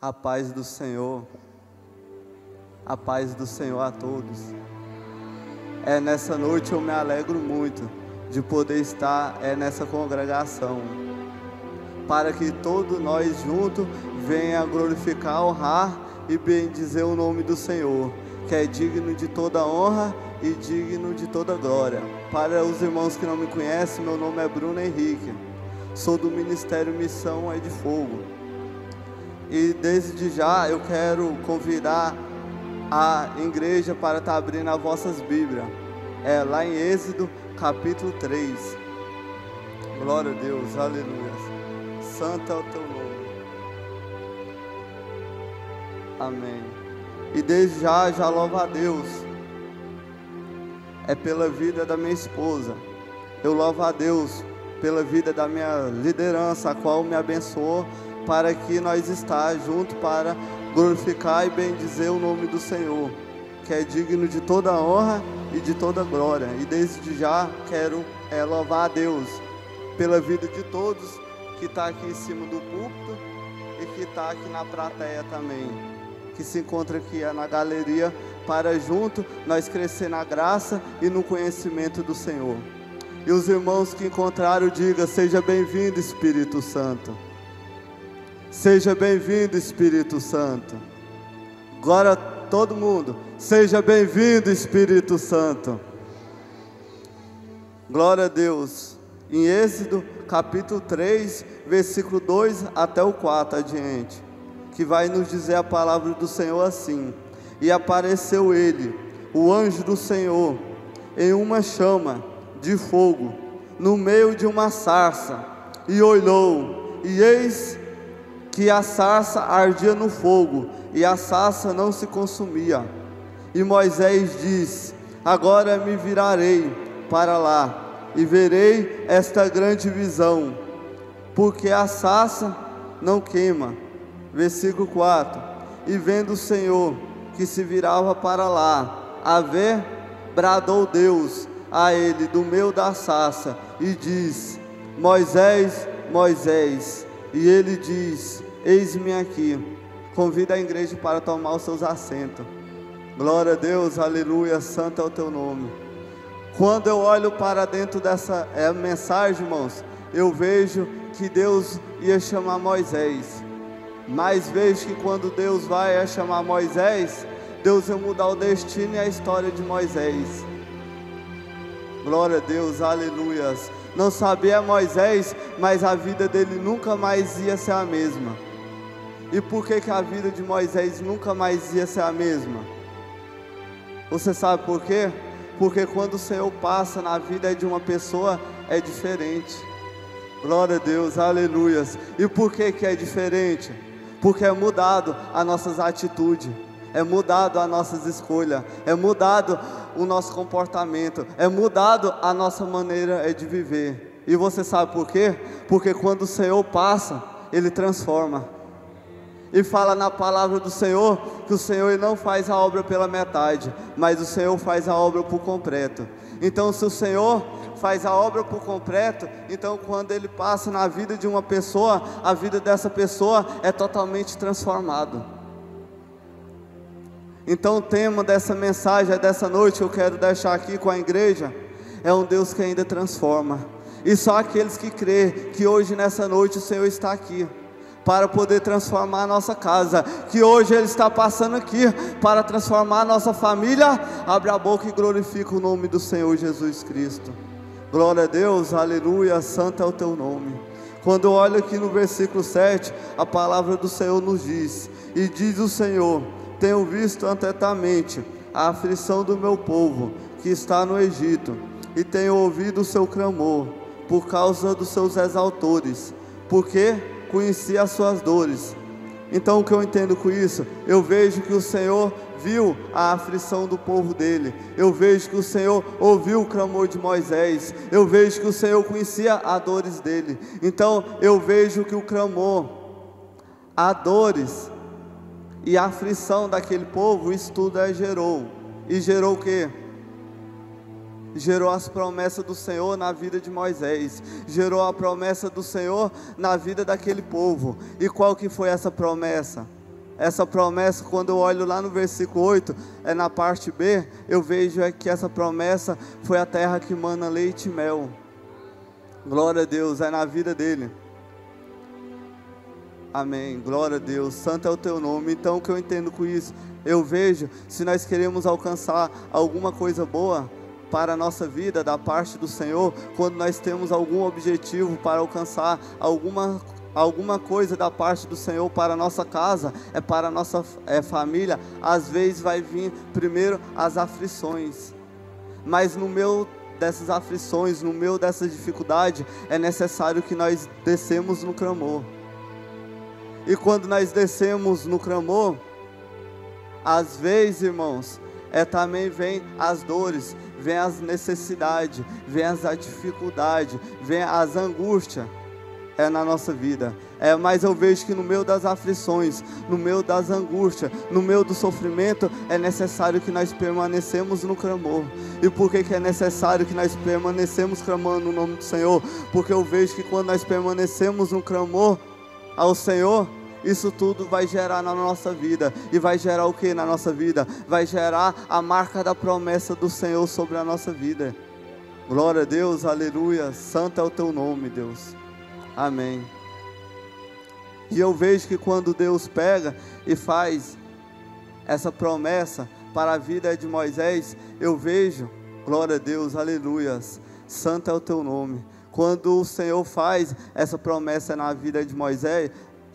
A paz do Senhor, a paz do Senhor a todos. Nessa noite eu me alegro muito de poder estar nessa congregação, para que todos nós juntos venham glorificar, honrar e bendizer o nome do Senhor, que é digno de toda honra e digno de toda glória. Para os irmãos que não me conhecem, meu nome é Bruno Henrique, sou do Ministério Missão é de Fogo. E desde já eu quero convidar a igreja para estar abrindo as vossas Bíblias. Lá em Êxodo, capítulo 3. Glória a Deus, aleluia. Santo é o teu nome. Amém. E desde já louvo a Deus. Pela vida da minha esposa. Eu louvo a Deus pela vida da minha liderança, a qual me abençoou, para que nós estejamos juntos para glorificar e bendizer o nome do Senhor, que é digno de toda honra e de toda glória. E desde já quero louvar a Deus pela vida de todos que está aqui em cima do púlpito e que está aqui na plateia também, que se encontra aqui na galeria, para junto nós crescer na graça e no conhecimento do Senhor. E os irmãos que encontraram, diga: seja bem-vindo, Espírito Santo. Seja bem-vindo, Espírito Santo. Agora todo mundo, seja bem-vindo, Espírito Santo. Glória a Deus. Em Êxodo capítulo 3, versículo 2 até o 4 adiante, que vai nos dizer a palavra do Senhor assim: e apareceu ele, o anjo do Senhor, em uma chama de fogo, no meio de uma sarça, e olhou, e eis que a sarça ardia no fogo, e a sarça não se consumia. E Moisés disse: agora me virarei para lá, e verei esta grande visão, porque a sarça não queima. Versículo 4: e vendo o Senhor que se virava para lá, a ver, bradou Deus a ele do meio da sarça, e diz: Moisés, Moisés. E ele diz: eis-me aqui. Convida a igreja para tomar os seus assentos. Glória a Deus, aleluia, santo é o teu nome. Quando eu olho para dentro dessa mensagem, irmãos, eu vejo que Deus ia chamar Moisés, mas vejo que quando Deus vai chamar Moisés, Deus ia mudar o destino e a história de Moisés. Glória a Deus, aleluia. Não sabia Moisés, mas a vida dele nunca mais ia ser a mesma. E por que a vida de Moisés nunca mais ia ser a mesma? Você sabe por quê? Porque quando o Senhor passa na vida de uma pessoa, é diferente. Glória a Deus, aleluia. E por que é diferente? Porque é mudado as nossas atitudes, é mudado as nossas escolhas, é mudado o nosso comportamento, é mudado a nossa maneira de viver. E você sabe por quê? Porque quando o Senhor passa, Ele transforma. E fala na palavra do Senhor, que o Senhor Ele não faz a obra pela metade, mas o Senhor faz a obra por completo. Então se o Senhor faz a obra por completo, então quando Ele passa na vida de uma pessoa, a vida dessa pessoa é totalmente transformada. Então o tema dessa mensagem, dessa noite, que eu quero deixar aqui com a igreja, é um Deus que ainda transforma. E só aqueles que crêem que hoje nessa noite o Senhor está aqui para poder transformar a nossa casa, que hoje Ele está passando aqui para transformar a nossa família, abre a boca e glorifica o nome do Senhor Jesus Cristo. Glória a Deus, aleluia, santo é o teu nome. Quando eu olho aqui no versículo 7, a palavra do Senhor nos diz: e diz o Senhor: tenho visto atentamente a aflição do meu povo que está no Egito, e tenho ouvido o seu clamor por causa dos seus exaltores, porque conheci as suas dores. Então o que eu entendo com isso? Eu vejo que o Senhor viu a aflição do povo dele, eu vejo que o Senhor ouviu o clamor de Moisés, eu vejo que o Senhor conhecia as dores dele. Então eu vejo que o clamor, as dores e a aflição daquele povo, isso tudo gerou. E gerou o quê? Gerou as promessas do Senhor na vida de Moisés, gerou a promessa do Senhor na vida daquele povo. E qual que foi essa promessa? essa promessa, quando eu olho lá no versículo 8, na parte B, eu vejo que essa promessa foi a terra que mana leite e mel. Glória a Deus, é na vida dele. Amém, glória a Deus, santo é o teu nome. Então o que eu entendo com isso? Eu vejo, se nós queremos alcançar alguma coisa boa para a nossa vida, da parte do Senhor, quando nós temos algum objetivo para alcançar alguma coisa da parte do Senhor para a nossa casa, para a nossa família, às vezes vai vir primeiro as aflições, mas no meio dessas aflições, no meio dessa dificuldade, é necessário que nós descemos no clamor. E quando nós descemos no clamor, às vezes, irmãos, também vem as dores, vem as necessidades, vem as dificuldades, vem as angústias na nossa vida. Mas eu vejo que no meio das aflições, no meio das angústias, no meio do sofrimento, é necessário que nós permanecemos no clamor. E por que é necessário que nós permanecemos clamando no nome do Senhor? Porque eu vejo que quando nós permanecemos no clamor ao Senhor, isso tudo vai gerar na nossa vida. E vai gerar o que na nossa vida? Vai gerar a marca da promessa do Senhor sobre a nossa vida. Glória a Deus, aleluia, santo é o teu nome, Deus. Amém. E eu vejo que quando Deus pega e faz essa promessa para a vida de Moisés, eu vejo, glória a Deus, aleluia, santo é o teu nome. Quando o Senhor faz essa promessa na vida de Moisés,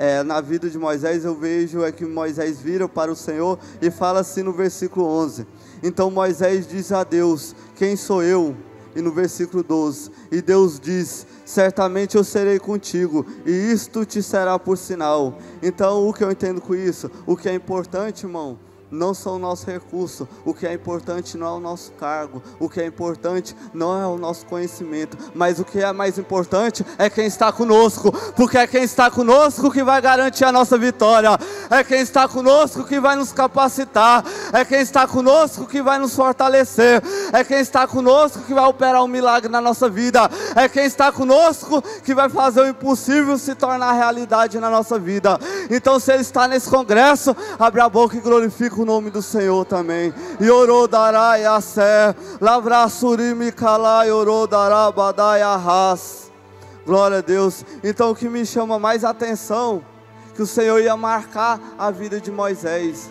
eu vejo que Moisés vira para o Senhor e fala assim no versículo 11. Então Moisés diz a Deus: quem sou eu? E no versículo 12, e Deus diz: certamente eu serei contigo, e isto te será por sinal. Então o que eu entendo com isso? O que é importante, irmão, não são o nosso recurso, o que é importante não é o nosso cargo, o que é importante não é o nosso conhecimento, mas o que é mais importante é quem está conosco, porque é quem está conosco que vai garantir a nossa vitória, é quem está conosco que vai nos capacitar, é quem está conosco que vai nos fortalecer, é quem está conosco que vai operar um milagre na nossa vida, é quem está conosco que vai fazer o impossível se tornar realidade na nossa vida. Então se Ele está nesse congresso, abre a boca e glorifica o nome do Senhor também. Yorodarai Assé, Lavrasurimi Kalai, Yorodará Badai Arras. Glória a Deus. Então o que me chama mais atenção, que o Senhor ia marcar a vida de Moisés.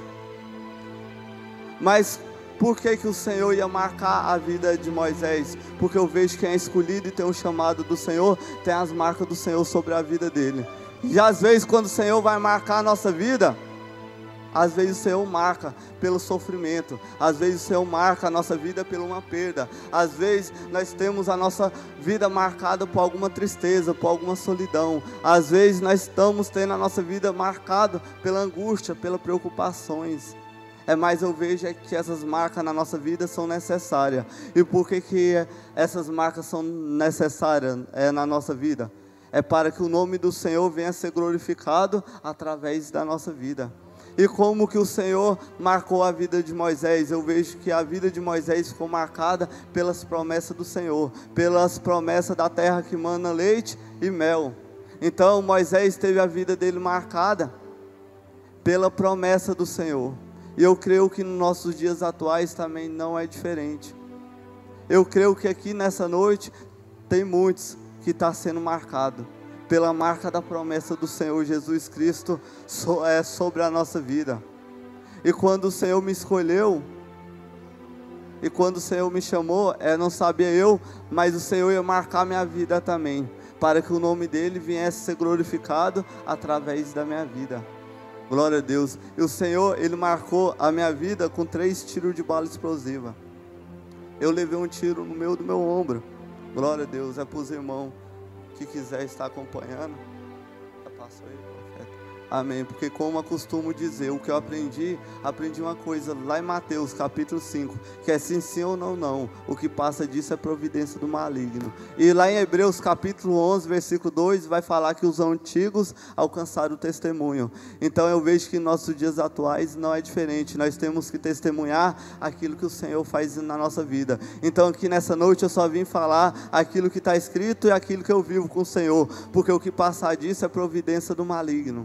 Mas por que o Senhor ia marcar a vida de Moisés? Porque eu vejo quem é escolhido e tem um chamado do Senhor, tem as marcas do Senhor sobre a vida dele. E às vezes quando o Senhor vai marcar a nossa vida, às vezes o Senhor marca pelo sofrimento, às vezes o Senhor marca a nossa vida por uma perda, às vezes nós temos a nossa vida marcada por alguma tristeza, por alguma solidão, às vezes nós estamos tendo a nossa vida marcada pela angústia, pelas preocupações. Mas eu vejo que essas marcas na nossa vida são necessárias. E por que essas marcas são necessárias na nossa vida? É para que o nome do Senhor venha a ser glorificado através da nossa vida. E como que o Senhor marcou a vida de Moisés? Eu vejo que a vida de Moisés ficou marcada pelas promessas do Senhor, pelas promessas da terra que mana leite e mel. Então Moisés teve a vida dele marcada pela promessa do Senhor. E eu creio que nos nossos dias atuais também não é diferente. Eu creio que aqui nessa noite tem muitos que estão sendo marcados pela marca da promessa do Senhor Jesus Cristo sobre a nossa vida. E quando o Senhor me escolheu, e quando o Senhor me chamou, não sabia eu, mas o Senhor ia marcar minha vida também, para que o nome dele viesse a ser glorificado através da minha vida. Glória a Deus. E o Senhor, Ele marcou a minha vida com 3 tiros de bala explosiva. Eu levei um tiro no meio do meu ombro. Glória a Deus. É para os irmãos que quiser estar acompanhando. Já passou aí, profeta? Amém. Porque como eu costumo dizer, o que eu aprendi uma coisa lá em Mateus capítulo 5, que é sim, sim ou não, não. O que passa disso é providência do maligno. E lá em Hebreus capítulo 11, versículo 2, vai falar que os antigos alcançaram o testemunho. Então eu vejo que em nossos dias atuais não é diferente. Nós temos que testemunhar aquilo que o Senhor faz na nossa vida. Então aqui nessa noite eu só vim falar aquilo que está escrito e aquilo que eu vivo com o Senhor. Porque o que passar disso é providência do maligno.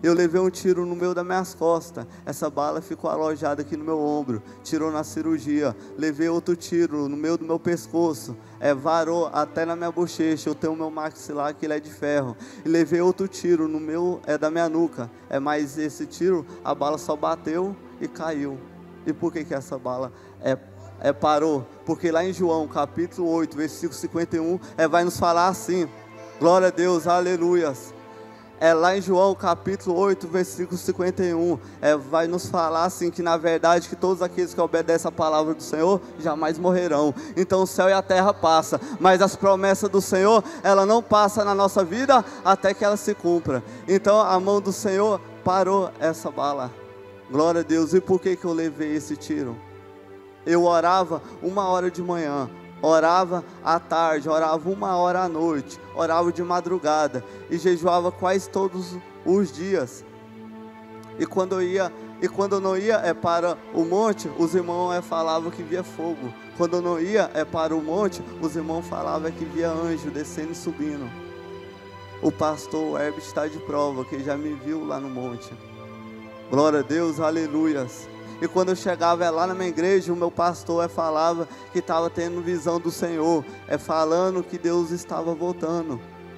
Eu levei um tiro no meio das minhas costas. Essa bala ficou alojada aqui no meu ombro. Tirou na cirurgia. Levei outro tiro no meio do meu pescoço. Varou até na minha bochecha. Eu tenho o meu maxilar que ele é de ferro. E levei outro tiro no meu, da minha nuca. Mas esse tiro, a bala só bateu e caiu. E por que que essa bala parou? Porque lá em João, capítulo 8, versículo 51, vai nos falar assim. Glória a Deus, aleluias. Lá em João capítulo 8, versículo 51, vai nos falar assim, que na verdade que todos aqueles que obedecem a palavra do Senhor jamais morrerão. Então o céu e a terra passam, mas as promessas do Senhor, ela não passa na nossa vida até que ela se cumpra. Então a mão do Senhor parou essa bala. Glória a Deus. E por que que eu levei esse tiro? Eu orava 1h de manhã, orava à tarde, orava 1h à noite, orava de madrugada e jejuava quase todos os dias. E quando eu não ia para o monte, os irmãos falavam que via fogo. Quando eu não ia para o monte, os irmãos falavam que via anjo descendo e subindo. O pastor Herbert está de prova, que já me viu lá no monte. Glória a Deus, aleluias. E quando eu chegava lá na minha igreja, o meu pastor falava que estava tendo visão do Senhor, falando que Deus estava voltando.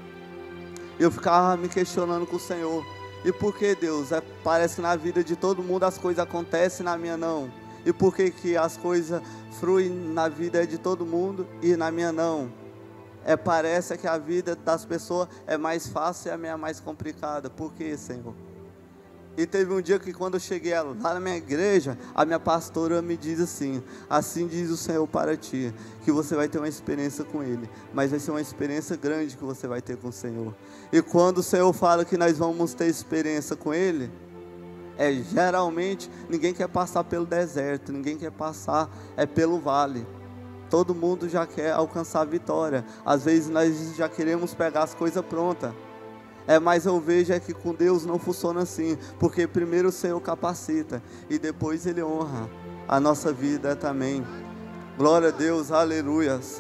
Eu ficava me questionando com o Senhor. E por que, Deus? Parece que na vida de todo mundo as coisas acontecem, na minha não. E por que que as coisas fluem na vida de todo mundo e na minha não? Parece que a vida das pessoas é mais fácil e a minha é mais complicada. Por que, Senhor? E teve um dia que quando eu cheguei lá na minha igreja, a minha pastora me diz assim: assim diz o Senhor para ti, que você vai ter uma experiência com Ele, mas vai ser uma experiência grande que você vai ter com o Senhor. E quando o Senhor fala que nós vamos ter experiência com Ele, geralmente ninguém quer passar pelo deserto, ninguém quer passar pelo vale. Todo mundo já quer alcançar a vitória. Às vezes nós já queremos pegar as coisas prontas. Mas eu vejo que com Deus não funciona assim, porque primeiro o Senhor capacita e depois Ele honra a nossa vida também. Glória a Deus, aleluias.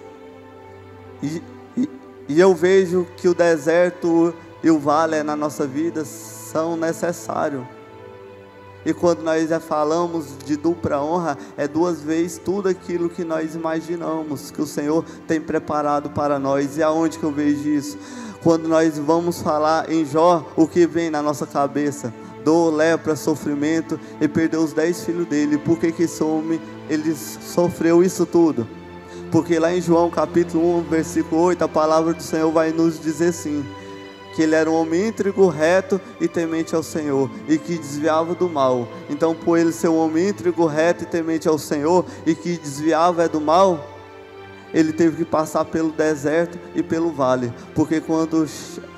E eu vejo que o deserto e o vale na nossa vida são necessários. E quando nós falamos de dupla honra, 2 vezes tudo aquilo que nós imaginamos que o Senhor tem preparado para nós. E aonde que eu vejo isso? Quando nós vamos falar em Jó, o que vem na nossa cabeça? Dor, lepra, sofrimento, e perdeu os 10 filhos dele. Por que que esse homem, ele sofreu isso tudo? Porque lá em João capítulo 1, versículo 8, a palavra do Senhor vai nos dizer assim, que ele era um homem íntegro, reto e temente ao Senhor, e que desviava do mal. Então, por ele ser um homem íntegro, reto e temente ao Senhor, e que desviava do mal, ele teve que passar pelo deserto e pelo vale. Porque quando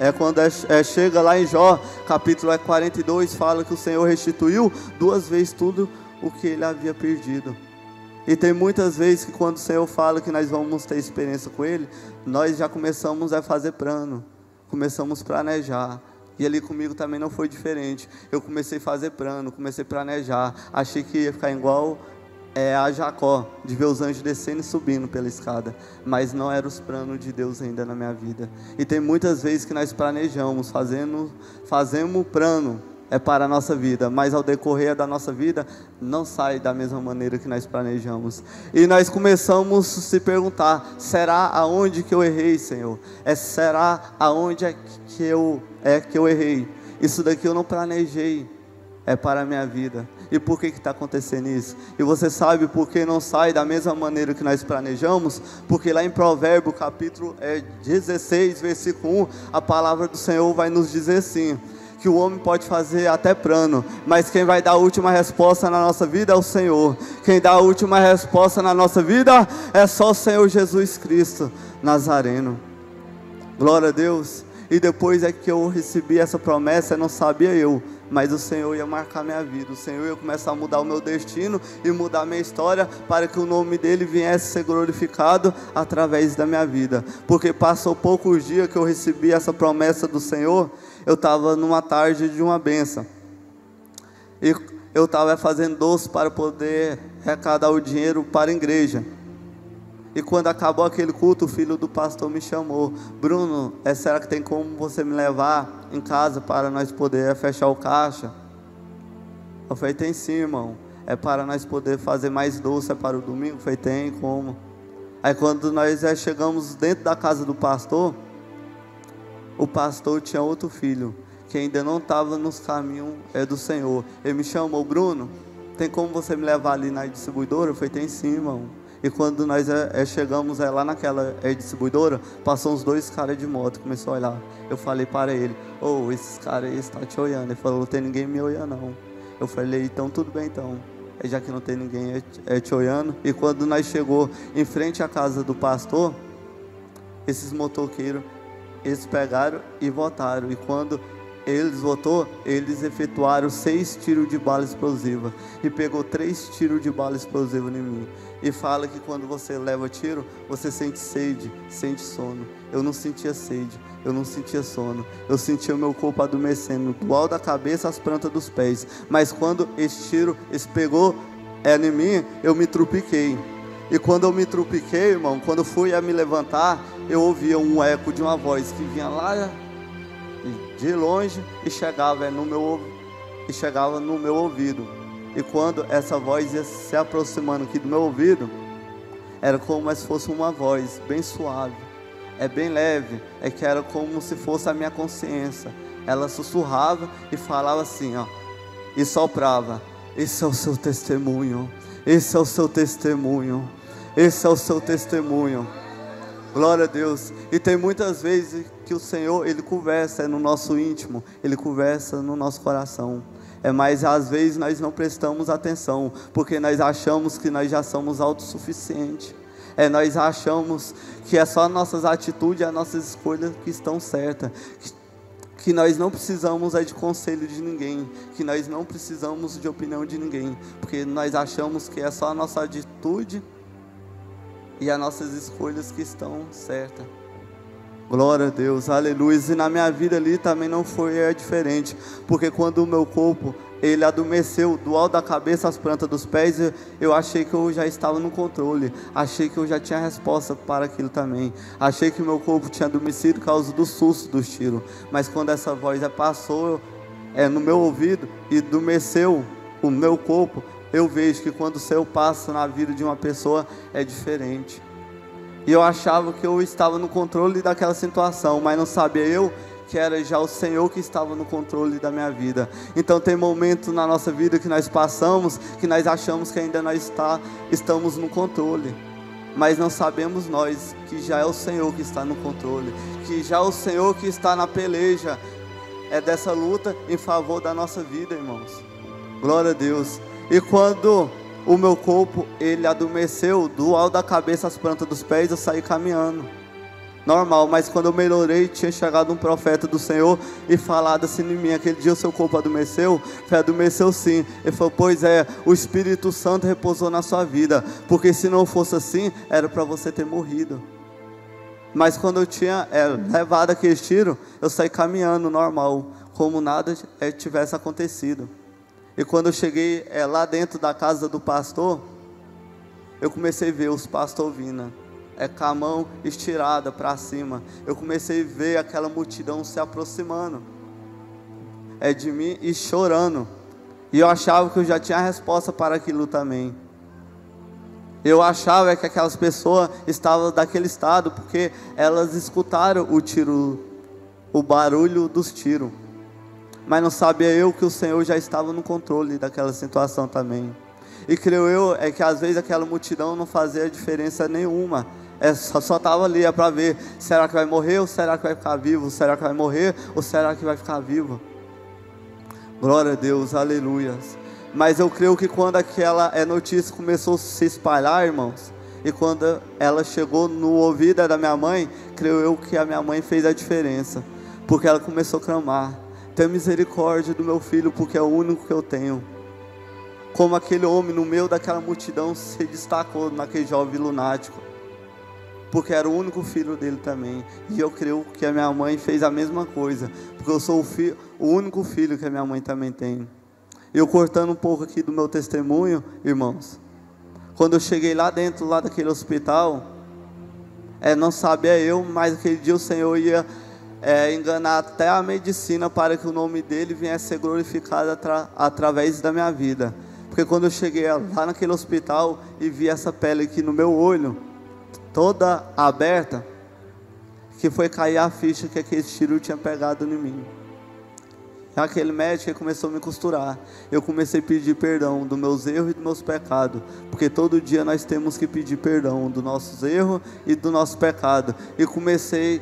chega lá em Jó, capítulo 42, fala que o Senhor restituiu 2 vezes tudo o que ele havia perdido. E tem muitas vezes que quando o Senhor fala que nós vamos ter experiência com Ele, nós já começamos a fazer plano, começamos a planejar. E ali comigo também não foi diferente. Eu comecei a fazer plano, comecei a planejar. Achei que ia ficar igual a Jacó, de ver os anjos descendo e subindo pela escada. Mas não eram os planos de Deus ainda na minha vida. E tem muitas vezes que nós planejamos, fazemos plano para a nossa vida, mas ao decorrer da nossa vida não sai da mesma maneira que nós planejamos. E nós começamos a se perguntar: será aonde que eu errei, Senhor? Será aonde que eu errei? Isso daqui eu não planejei, para a minha vida. E por que está acontecendo isso? E você sabe por que não sai da mesma maneira que nós planejamos? Porque lá em Provérbios capítulo 16, versículo 1, a palavra do Senhor vai nos dizer assim, que o homem pode fazer até plano, mas quem vai dar a última resposta na nossa vida é o Senhor. Quem dá a última resposta na nossa vida é só o Senhor Jesus Cristo Nazareno. Glória a Deus. E depois que eu recebi essa promessa, não sabia eu, mas o Senhor ia marcar minha vida. O Senhor ia começar a mudar o meu destino e mudar a minha história, para que o nome dele viesse a ser glorificado através da minha vida. Porque passou poucos dias que eu recebi essa promessa do Senhor. Eu estava numa tarde de uma bênção, e eu estava fazendo doce para poder arrecadar o dinheiro para a igreja. E quando acabou aquele culto, o filho do pastor me chamou: Bruno, será que tem como você me levar em casa para nós poder fechar o caixa? Eu falei: tem sim, irmão. É para nós poder fazer mais doce, é para o domingo? Eu falei: tem como. Aí quando nós chegamos dentro da casa do pastor, o pastor tinha outro filho, que ainda não estava nos caminhos do Senhor. Ele me chamou: Bruno, tem como você me levar ali na distribuidora? Eu falei: tem sim, irmão. E quando nós chegamos lá naquela distribuidora, passou uns 2 caras de moto, começou a olhar. Eu falei para ele: esses caras aí estão te olhando. Ele falou: não tem ninguém me olhando não. Eu falei: então tudo bem então. Já que não tem ninguém te olhando. E quando nós chegou em frente à casa do pastor, esses motoqueiros, eles pegaram e voltaram. E quando eles voltou, eles efetuaram 6 tiros de bala explosiva. E pegou 3 tiros de bala explosiva em mim. E fala que quando você leva tiro, você sente sede, sente sono. Eu não sentia sede, eu não sentia sono. Eu sentia o meu corpo adormecendo, do alto da cabeça às plantas dos pés. Mas quando esse tiro pegou em mim, eu me trupiquei. E quando eu me trupiquei, irmão, quando fui a me levantar, eu ouvia um eco de uma voz que vinha lá de longe e chegava no meu ouvido. E quando essa voz ia se aproximando aqui do meu ouvido, era como se fosse uma voz bem suave, bem leve, que era como se fosse a minha consciência. Ela sussurrava e falava assim, e soprava: esse é o seu testemunho, esse é o seu testemunho, esse é o seu testemunho. Glória a Deus. E tem muitas vezes que o Senhor, Ele conversa no nosso íntimo, Ele conversa no nosso coração. Mas às vezes nós não prestamos atenção, porque nós achamos que nós já somos autossuficientes. Nós achamos que é só nossas atitudes e as nossas escolhas que estão certas, que nós não precisamos de conselho de ninguém, que nós não precisamos de opinião de ninguém, porque nós achamos que é só a nossa atitude e as nossas escolhas que estão certas. Glória a Deus, aleluia. E na minha vida ali também não foi diferente, porque quando o meu corpo, ele adormeceu do alto da cabeça às plantas dos pés, eu achei que eu já estava no controle, achei que eu já tinha resposta para aquilo também, achei que meu corpo tinha adormecido por causa do susto dos tiros. Mas quando essa voz passou no meu ouvido e adormeceu o meu corpo, eu vejo que quando o Senhor passa na vida de uma pessoa é diferente. E eu achava que eu estava no controle daquela situação, mas não sabia eu que era já o Senhor que estava no controle da minha vida. Então tem momentos na nossa vida que nós passamos, que nós achamos que ainda nós estamos no controle, mas não sabemos nós que já é o Senhor que está no controle, que já é o Senhor que está na peleja dessa luta em favor da nossa vida, irmãos. Glória a Deus. E quando o meu corpo, ele adormeceu do alto da cabeça às plantas dos pés, eu saí caminhando normal. Mas quando eu melhorei, tinha chegado um profeta do Senhor e falado assim em mim: aquele dia o seu corpo adormeceu? Falei: adormeceu sim. Ele falou: pois o Espírito Santo repousou na sua vida, porque se não fosse assim, era para você ter morrido. Mas quando eu tinha levado aquele tiro, eu saí caminhando normal, como nada tivesse acontecido. E quando eu cheguei lá dentro da casa do pastor, eu comecei a ver os pastores vindo, com a mão estirada para cima. Eu comecei a ver aquela multidão se aproximando de mim e chorando. E eu achava que eu já tinha a resposta para aquilo também. Eu achava que aquelas pessoas estavam daquele estado, porque elas escutaram o tiro, o barulho dos tiros. Mas não sabia eu que o Senhor já estava no controle daquela situação também. E creio eu que às vezes aquela multidão não fazia diferença nenhuma. Só estava ali para ver: será que vai morrer ou será que vai ficar vivo? Será que vai morrer ou será que vai ficar vivo? Glória a Deus, aleluia. Mas eu creio que quando aquela notícia começou a se espalhar, irmãos, e quando ela chegou no ouvido da minha mãe, creio eu que a minha mãe fez a diferença, porque ela começou a clamar: tenha misericórdia do meu filho, porque é o único que eu tenho. Como aquele homem no meio daquela multidão se destacou naquele jovem lunático, porque era o único filho dele também. E eu creio que a minha mãe fez a mesma coisa, porque eu sou o único filho que a minha mãe também tem. Eu cortando um pouco aqui do meu testemunho, irmãos, quando eu cheguei lá dentro daquele hospital, não sabia eu, mas aquele dia o Senhor ia enganar até a medicina para que o nome dele viesse a ser glorificado através da minha vida. Porque quando eu cheguei lá naquele hospital e vi essa pele aqui no meu olho, toda aberta, que foi cair a ficha que aquele tiro tinha pegado em mim. Aquele médico começou a me costurar. Eu comecei a pedir perdão dos meus erros e dos meus pecados, porque todo dia nós temos que pedir perdão dos nossos erros e do nosso pecado. E comecei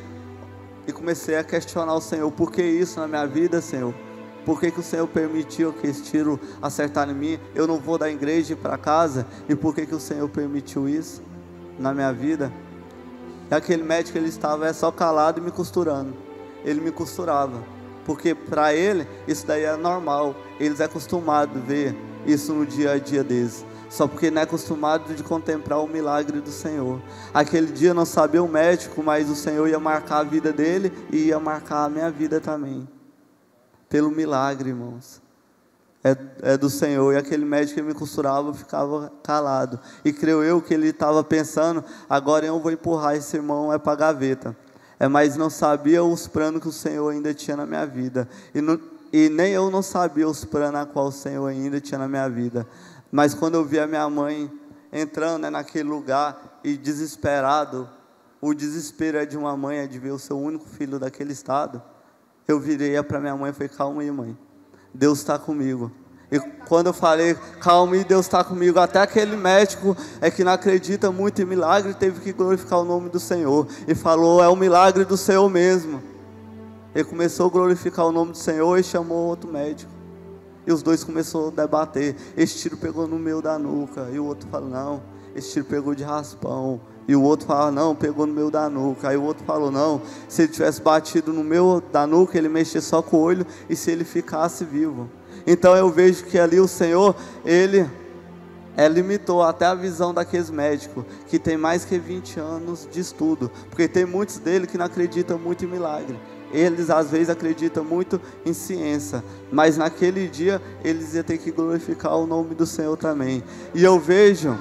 a questionar o Senhor: por que isso na minha vida, Senhor? Por que o Senhor permitiu que esse tiro acertar em mim? Eu não vou da igreja para casa. E por que o Senhor permitiu isso na minha vida? E aquele médico, ele estava só calado e me costurando. Ele me costurava, porque para ele isso daí é normal. Eles é acostumado a ver isso no dia a dia deles, só porque não é acostumado de contemplar o milagre do Senhor. Aquele dia não sabia o médico, mas o Senhor ia marcar a vida dele e ia marcar a minha vida também, pelo milagre, irmãos. É do Senhor. E aquele médico que me costurava ficava calado, e creio eu que ele estava pensando: agora eu vou empurrar esse irmão para a gaveta. Mas não sabia os planos que o Senhor ainda tinha na minha vida, e nem eu não sabia os planos a qual o Senhor ainda tinha na minha vida. Mas quando eu vi a minha mãe entrando naquele lugar e desesperado, o desespero de uma mãe de ver o seu único filho daquele estado, eu virei para minha mãe e falei: calma aí, mãe, Deus está comigo. E quando eu falei calma aí, Deus está comigo, até aquele médico que não acredita muito em milagre teve que glorificar o nome do Senhor e falou: é o milagre do Senhor mesmo. Ele começou a glorificar o nome do Senhor e chamou outro médico, e os dois começaram a debater. Esse tiro pegou no meio da nuca, e o outro falou: não, esse tiro pegou de raspão. E o outro falou: não, pegou no meio da nuca. Aí o outro falou: não, se ele tivesse batido no meio da nuca, ele mexia só com o olho, e se ele ficasse vivo. Então eu vejo que ali o Senhor, ele limitou até a visão daqueles médicos que tem mais que 20 anos de estudo, porque tem muitos deles que não acreditam muito em milagre. Eles às vezes acreditam muito em ciência, mas naquele dia eles iam ter que glorificar o nome do Senhor também. E eu vejo: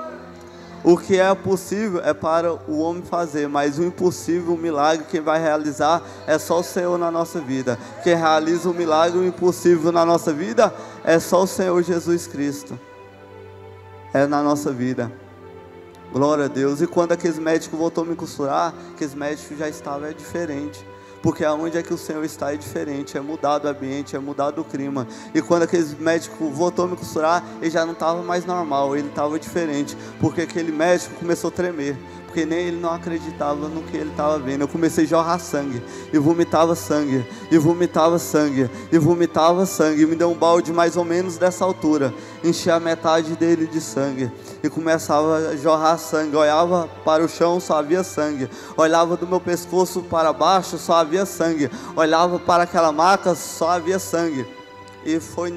o que é possível é para o homem fazer, mas o impossível, o milagre, quem vai realizar é só o Senhor na nossa vida. Quem realiza o milagre, o impossível na nossa vida, é só o Senhor Jesus Cristo. É na nossa vida. Glória a Deus. E quando aqueles médicos voltou a me costurar, aqueles médicos já estavam diferente. Porque aonde é que o Senhor está é diferente, é mudado o ambiente, é mudado o clima. E quando aquele médico voltou a me costurar, ele já não estava mais normal, ele estava diferente. Porque aquele médico começou a tremer, porque nem ele não acreditava no que ele estava vendo. Eu comecei a jorrar sangue, e vomitava sangue, e vomitava sangue, e vomitava sangue. E me deu um balde mais ou menos dessa altura, enchia a metade dele de sangue, e começava a jorrar sangue. Olhava para o chão, só havia sangue. Olhava do meu pescoço para baixo, só havia sangue. Olhava para aquela maca, só havia sangue. E foi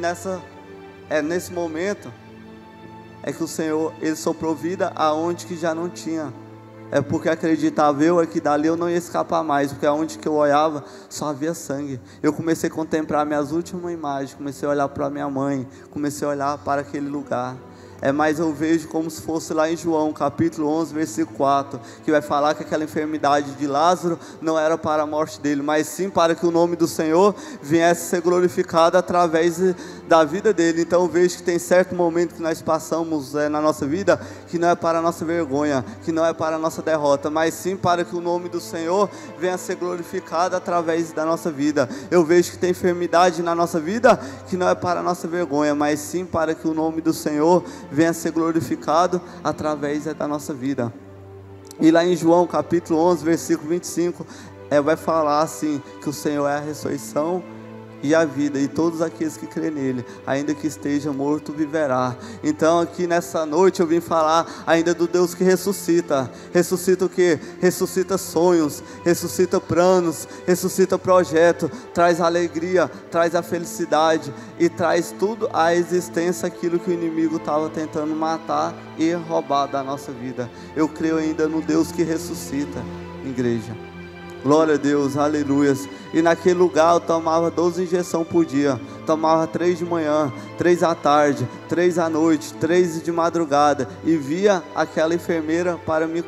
nesse momento que o Senhor, ele soprou vida aonde que já não tinha. Porque acreditava eu que dali eu não ia escapar mais, porque aonde que eu olhava só havia sangue. Eu comecei a contemplar minhas últimas imagens, comecei a olhar para minha mãe, comecei a olhar para aquele lugar. Mas eu vejo como se fosse lá em João, capítulo 11, versículo 4, que vai falar que aquela enfermidade de Lázaro não era para a morte dele, mas sim para que o nome do Senhor viesse a ser glorificado através da vida dele. Então eu vejo que tem certo momento que nós passamos na nossa vida, que não é para a nossa vergonha, que não é para a nossa derrota, mas sim para que o nome do Senhor venha a ser glorificado através da nossa vida. Eu vejo que tem enfermidade na nossa vida, que não é para a nossa vergonha, mas sim para que o nome do Senhor venha a ser glorificado através da nossa vida. E lá em João capítulo 11, versículo 25, vai falar assim, que o Senhor é a ressurreição e a vida, e todos aqueles que crêem nele, ainda que esteja morto, viverá. Então aqui nessa noite eu vim falar ainda do Deus que ressuscita. Ressuscita o quê? Ressuscita sonhos, ressuscita planos, ressuscita projeto, traz alegria, traz a felicidade, e traz tudo à existência, aquilo que o inimigo estava tentando matar e roubar da nossa vida. Eu creio ainda no Deus que ressuscita, igreja. Glória a Deus, aleluias. E naquele lugar eu tomava 12 injeções por dia. Tomava 3 de manhã, 3 à tarde, 3 à noite, 3 de madrugada. E via aquela enfermeira para me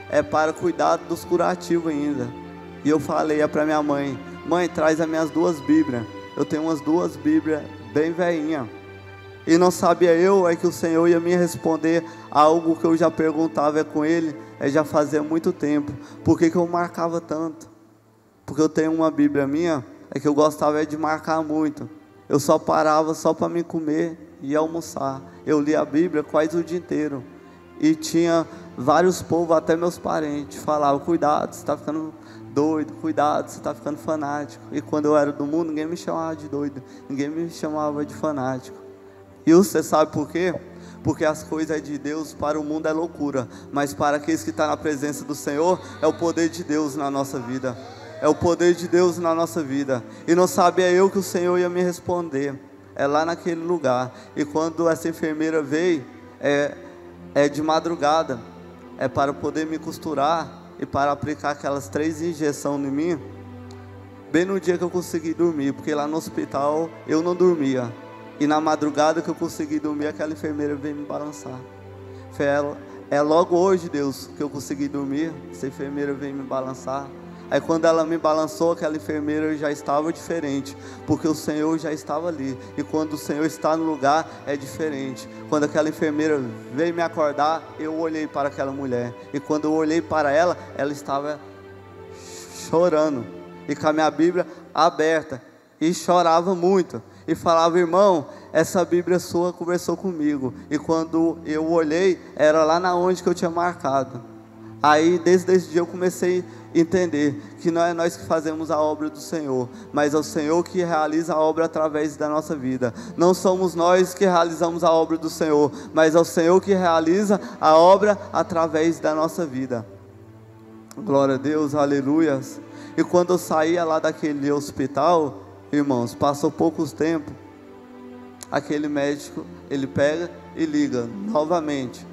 é para cuidar dos curativos ainda. E eu falei para minha mãe: mãe, traz as minhas 2 Bíblias. Eu tenho umas 2 Bíblias bem velhinhas. E não sabia eu que o Senhor ia me responder algo que eu já perguntava com Ele, já fazia muito tempo. Por que eu marcava tanto? Porque eu tenho uma Bíblia minha, que eu gostava de marcar muito. Eu só parava só para me comer e almoçar. Eu lia a Bíblia quase o dia inteiro. E tinha vários povos, até meus parentes, falavam: cuidado, você está ficando doido, cuidado, você está ficando fanático. E quando eu era do mundo, ninguém me chamava de doido, ninguém me chamava de fanático. E você sabe por quê? Porque as coisas de Deus para o mundo é loucura, mas para aqueles que estão na presença do Senhor, é o poder de Deus na nossa vida. É o poder de Deus na nossa vida. E não sabia eu que o Senhor ia me responder. É lá naquele lugar. E quando essa enfermeira veio, de madrugada, para poder me costurar e para aplicar aquelas 3 injeções em mim, bem no dia que eu consegui dormir, porque lá no hospital eu não dormia. E na madrugada que eu consegui dormir, aquela enfermeira veio me balançar. Foi ela, logo hoje, Deus, que eu consegui dormir. Essa enfermeira veio me balançar. Aí quando ela me balançou, aquela enfermeira já estava diferente, porque o Senhor já estava ali. E quando o Senhor está no lugar, é diferente. Quando aquela enfermeira veio me acordar, eu olhei para aquela mulher. E quando eu olhei para ela, ela estava chorando, e com a minha Bíblia aberta, e chorava muito. E falava: irmão, essa Bíblia sua conversou comigo. E quando eu olhei, era lá na onde que eu tinha marcado. Aí desde esse dia eu comecei a entender que não é nós que fazemos a obra do Senhor, mas é o Senhor que realiza a obra através da nossa vida. Não somos nós que realizamos a obra do Senhor, mas é o Senhor que realiza a obra através da nossa vida. Glória a Deus, aleluias. E quando eu saía lá daquele hospital, irmãos, passou poucos tempos, aquele médico, ele pega e liga novamente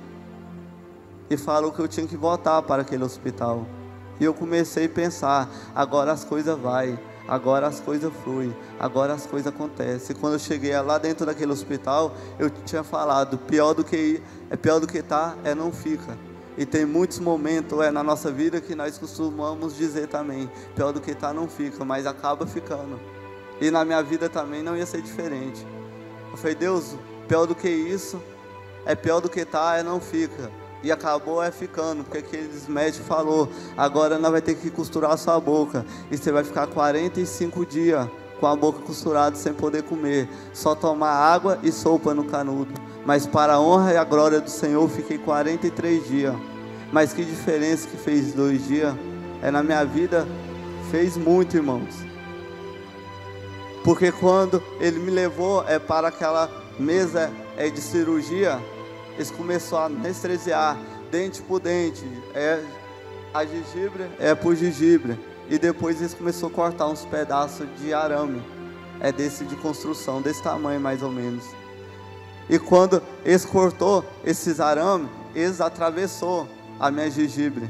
e falou que eu tinha que voltar para aquele hospital. E eu comecei a pensar: agora as coisas vai, agora as coisas fluem, agora as coisas acontecem. E quando eu cheguei lá dentro daquele hospital, eu tinha falado: pior do que ir, pior do que tá, não fica. E tem muitos momentos na nossa vida que nós costumamos dizer também: pior do que tá, não fica, mas acaba ficando. E na minha vida também não ia ser diferente. Eu falei: Deus, pior do que isso, pior do que tá, não fica. E acabou ficando, porque aqueles médicos falaram: agora nós vamos ter que costurar a sua boca, e você vai ficar 45 dias com a boca costurada, sem poder comer, só tomar água e sopa no canudo. Mas para a honra e a glória do Senhor, fiquei 43 dias. Mas que diferença que fez 2 dias? Na minha vida, fez muito, irmãos. Porque quando ele me levou para aquela mesa de cirurgia, eles começaram a anestesiar dente por dente, a gengibre por gengibre, e depois eles começaram a cortar uns pedaços de arame, desse de construção, desse tamanho mais ou menos. E quando eles cortou esses arames, eles atravessou a minha gengibre,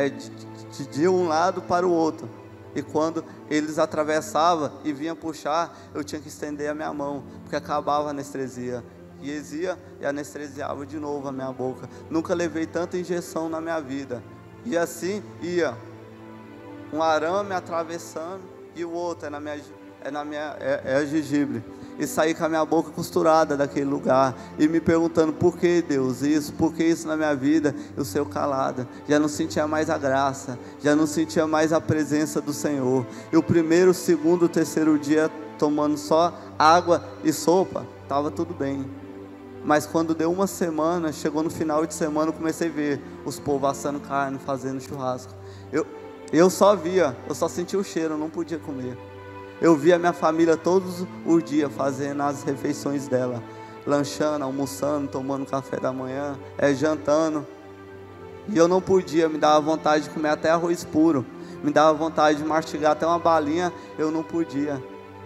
de um lado para o outro. E quando eles atravessavam e vinham puxar, eu tinha que estender a minha mão, porque acabava a anestesia. E eles iam e anestesiavam de novo a minha boca. Nunca levei tanta injeção na minha vida. E assim ia, um arame atravessando e o outro na minha gengibre. E saí com a minha boca costurada daquele lugar, e me perguntando: por que, Deus, isso? Por que isso na minha vida? E o Senhor calado. Já não sentia mais a graça, já não sentia mais a presença do Senhor. E o primeiro, segundo, terceiro dia tomando só água e sopa, estava tudo bem. Mas quando deu uma semana, chegou no final de semana, eu comecei a ver os povos assando carne, fazendo churrasco. Eu só via, eu só sentia o cheiro, eu não podia comer. Eu via a minha família todos os dias fazendo as refeições dela, lanchando, almoçando, tomando café da manhã, jantando. E eu não podia, me dava vontade de comer até arroz puro, me dava vontade de mastigar até uma balinha, eu não podia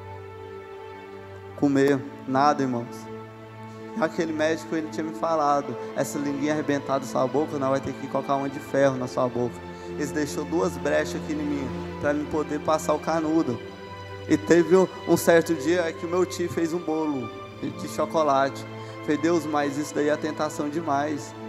comer nada, irmãos. Aquele médico, ele tinha me falado: essa linguinha arrebentada da sua boca, não vai ter que colocar uma de ferro na sua boca. Eles deixou 2 brechas aqui em mim, para mim poder passar o canudo. E teve um certo dia que o meu tio fez um bolo de chocolate. Falei: Deus, mas isso daí é tentação demais.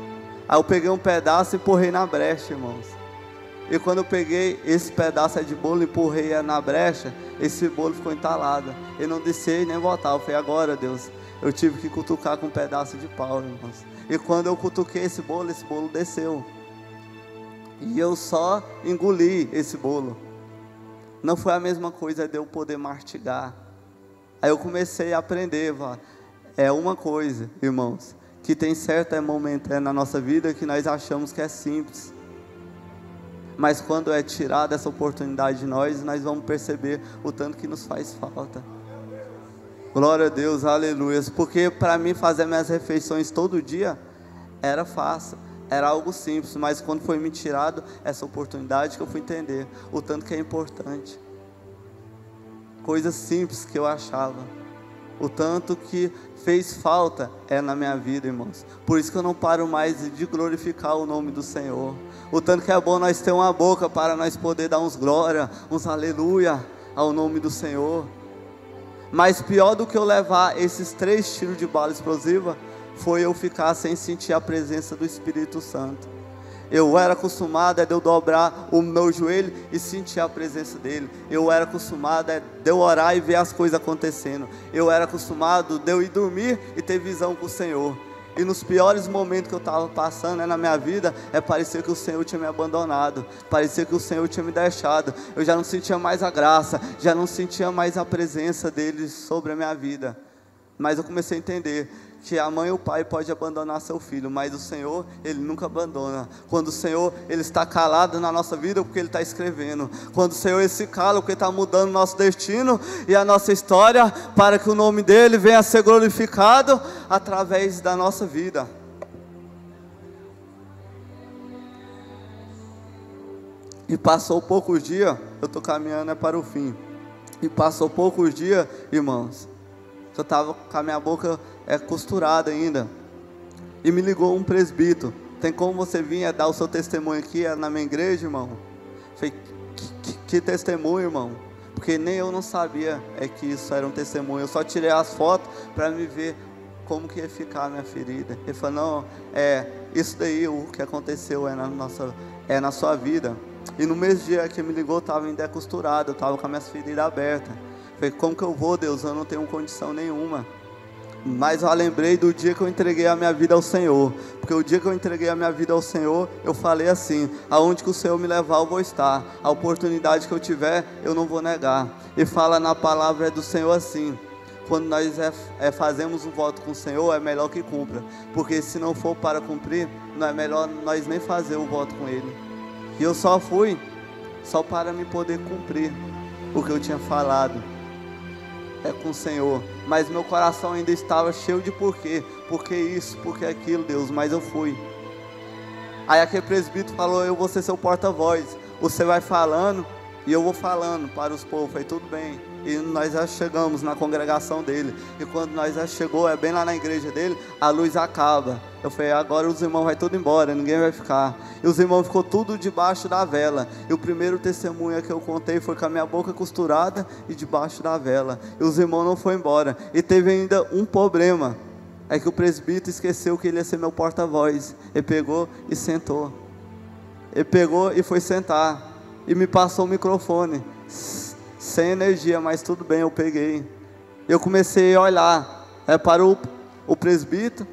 Aí eu peguei um pedaço e empurrei na brecha, irmãos. E quando eu peguei esse pedaço de bolo e empurrei na brecha, esse bolo ficou entalado. Eu não desci nem voltava. Eu falei, agora Deus, eu tive que cutucar com um pedaço de pau, irmãos. E quando eu cutuquei esse bolo desceu. E eu só engoli esse bolo. Não foi a mesma coisa de eu poder mastigar. Aí eu comecei a aprender, é uma coisa, irmãos, que tem certo momento na nossa vida que nós achamos que é simples. Mas quando é tirada essa oportunidade de nós vamos perceber o tanto que nos faz falta. Glória a Deus, aleluia. Porque para mim fazer minhas refeições todo dia era fácil, era algo simples. Mas quando foi me tirado essa oportunidade que eu fui entender o tanto que é importante. Coisas simples que eu achava, o tanto que fez falta na minha vida, irmãos. Por isso que eu não paro mais de glorificar o nome do Senhor. O tanto que é bom nós ter uma boca para nós poder dar uns glória, uns aleluia ao nome do Senhor. Mas pior do que eu levar esses 3 tiros de bala explosiva foi eu ficar sem sentir a presença do Espírito Santo. Eu era acostumado de eu dobrar o meu joelho e sentir a presença dele. Eu era acostumado de eu orar e ver as coisas acontecendo. Eu era acostumado de eu ir dormir e ter visão com o Senhor. E nos piores momentos que eu estava passando na minha vida, parecia que o Senhor tinha me abandonado, parecia que o Senhor tinha me deixado. Eu já não sentia mais a graça, já não sentia mais a presença dele sobre a minha vida. Mas eu comecei a entender que a mãe e o pai podem abandonar seu filho, mas o Senhor, Ele nunca abandona. Quando o Senhor, Ele está calado na nossa vida, porque Ele está escrevendo. Quando o Senhor, Ele se cala, porque Ele está mudando o nosso destino e a nossa história, para que o nome dEle venha a ser glorificado através da nossa vida. E passou poucos dias, eu estou caminhando para o fim. E passou poucos dias, irmãos, eu estava com a minha boca costurada ainda. E me ligou um presbítero. Tem como você vir dar o seu testemunho aqui na minha igreja, irmão? Falei, que testemunho, irmão? Porque nem eu não sabia que isso era um testemunho. Eu só tirei as fotos para me ver como que ia ficar a minha ferida. Ele falou, não, isso daí, o que aconteceu na sua vida. E no mesmo dia que me ligou, eu estava ainda costurado, eu estava com as minhas feridas abertas. Falei, como que eu vou, Deus? Eu não tenho condição nenhuma. Mas eu lembrei do dia que eu entreguei a minha vida ao Senhor. Porque o dia que eu entreguei a minha vida ao Senhor, eu falei assim, aonde que o Senhor me levar eu vou estar. A oportunidade que eu tiver, eu não vou negar. E fala na palavra do Senhor assim, quando nós fazemos um voto com o Senhor, é melhor que cumpra. Porque se não for para cumprir, não é melhor nós nem fazer o voto com Ele. E eu só fui, só para me poder cumprir o que eu tinha falado com o Senhor. Mas meu coração ainda estava cheio de porquê. Porque isso, porque aquilo, Deus. Mas eu fui. Aí aquele presbítero falou, eu vou ser seu porta-voz. Você vai falando e eu vou falando para os povos. Falei, tudo bem. E nós já chegamos na congregação dele. E quando nós já chegou, bem lá na igreja dele, a luz acaba. Eu falei, agora os irmãos vão tudo embora, ninguém vai ficar. E os irmãos ficou tudo debaixo da vela. E o primeiro testemunho que eu contei foi com a minha boca costurada e debaixo da vela. E os irmãos não foram embora. E teve ainda um problema. É que o presbítero esqueceu que ele ia ser meu porta-voz. Ele pegou e sentou. Ele pegou e foi sentar. E me passou o microfone. Sem energia, mas tudo bem, eu peguei. Eu comecei a olhar para o presbítero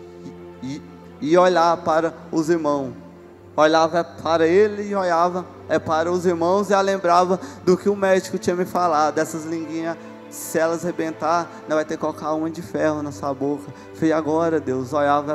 e olhar para os irmãos. Olhava para ele e olhava para os irmãos e lembrava do que o médico tinha me falado, dessas linguinhas, se elas arrebentar, não vai ter que colocar uma de ferro na sua boca. Falei, agora Deus, olhava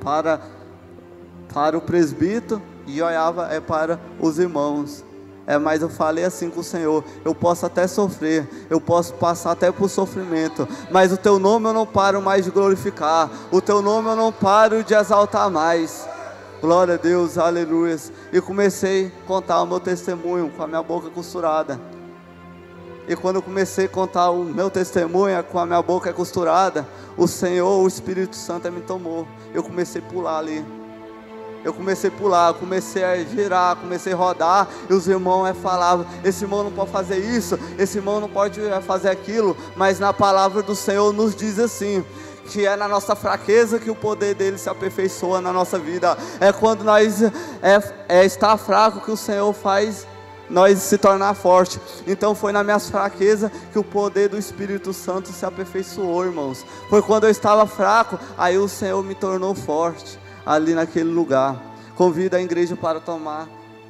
para o presbítero e olhava para os irmãos. Mas eu falei assim com o Senhor, eu posso até sofrer, eu posso passar até por sofrimento, mas o Teu nome eu não paro mais de glorificar, o Teu nome eu não paro de exaltar mais. Glória a Deus, aleluia. E comecei a contar o meu testemunho com a minha boca costurada. E quando eu comecei a contar o meu testemunho com a minha boca costurada, o Senhor, o Espírito Santo me tomou. Eu comecei a pular ali. Eu comecei a pular, comecei a girar, comecei a rodar. E os irmãos falavam, esse irmão não pode fazer isso, esse irmão não pode fazer aquilo. Mas na palavra do Senhor nos diz assim, que é na nossa fraqueza que o poder dele se aperfeiçoa na nossa vida. É quando nós está fraco que o Senhor faz nós se tornar forte. Então foi nas minhas fraquezas que o poder do Espírito Santo se aperfeiçoou, irmãos. Foi quando eu estava fraco, aí o Senhor me tornou forte ali naquele lugar. Convido a igreja para tomar,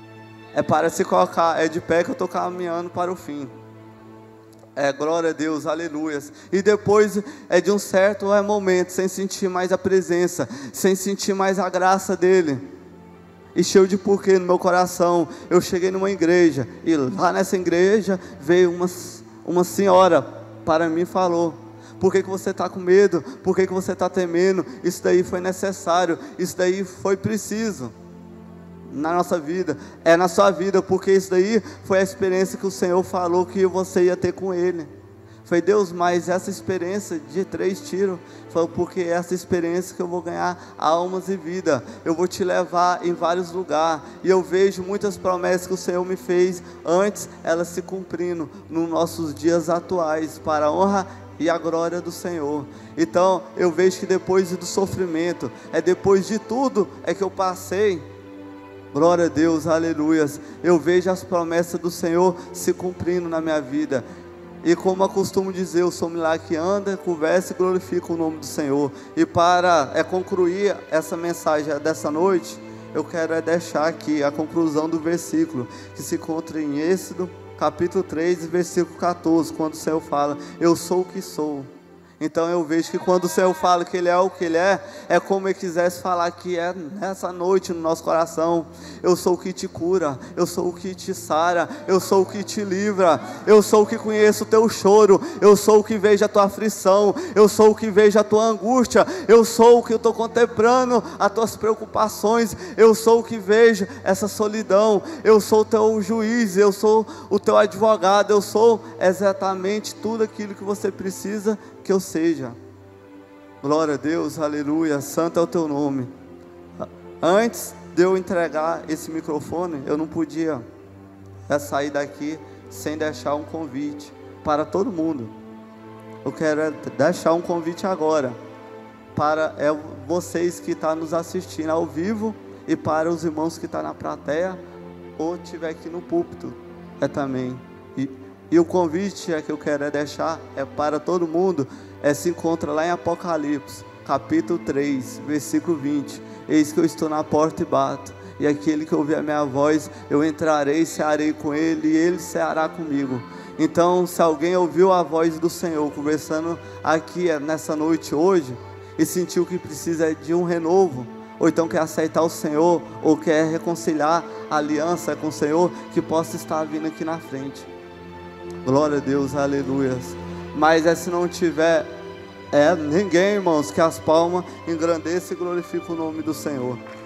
para se colocar, de pé que eu estou caminhando para o fim. Glória a Deus, aleluias. E depois de um certo momento, sem sentir mais a presença, sem sentir mais a graça dele, e cheio de porquê no meu coração, eu cheguei numa igreja, e lá nessa igreja veio uma senhora para mim e falou: por que você está com medo? Por que você está temendo? Isso daí foi necessário, isso daí foi preciso na nossa vida, na sua vida, porque isso daí foi a experiência que o Senhor falou que você ia ter com Ele. Foi Deus, mas essa experiência de 3 tiros, foi porque essa experiência que eu vou ganhar almas e vida, eu vou te levar em vários lugares, e eu vejo muitas promessas que o Senhor me fez antes, elas se cumprindo nos nossos dias atuais, para a honra e a glória do Senhor. Então eu vejo que depois do sofrimento, depois de tudo que eu passei, glória a Deus, aleluias, eu vejo as promessas do Senhor se cumprindo na minha vida. E como eu costumo dizer, eu sou um milagre que anda, conversa e glorifica o nome do Senhor. E para concluir essa mensagem dessa noite, eu quero deixar aqui a conclusão do versículo que se encontra em Êxodo capítulo 3, versículo 14, quando o Senhor fala: eu sou o que sou. Então eu vejo que quando o Senhor fala que Ele é o que Ele é como Ele quisesse falar que nessa noite no nosso coração: eu sou o que te cura, eu sou o que te sara, eu sou o que te livra, eu sou o que conheço o teu choro, eu sou o que vejo a tua aflição, eu sou o que vejo a tua angústia, eu sou o que eu estou contemplando as tuas preocupações, eu sou o que vejo essa solidão, eu sou o teu juiz, eu sou o teu advogado, eu sou exatamente tudo aquilo que você precisa que eu seja. Glória a Deus, aleluia, santo é o teu nome. Antes de eu entregar esse microfone, eu não podia sair daqui sem deixar um convite para todo mundo. Eu quero deixar um convite agora para vocês que estão nos assistindo ao vivo, e para os irmãos que estão na plateia ou estiver aqui no púlpito também. E o convite que eu quero deixar para todo mundo, se encontra lá em Apocalipse, capítulo 3, versículo 20. Eis que eu estou na porta e bato, e aquele que ouvir a minha voz, eu entrarei e cearei com ele, e ele ceará comigo. Então, se alguém ouviu a voz do Senhor conversando aqui nessa noite hoje, e sentiu que precisa de um renovo, ou então quer aceitar o Senhor, ou quer reconciliar a aliança com o Senhor, que possa estar vindo aqui na frente. Glória a Deus, aleluia. Mas se não tiver ninguém, irmãos, que as palmas engrandeça e glorifique o nome do Senhor.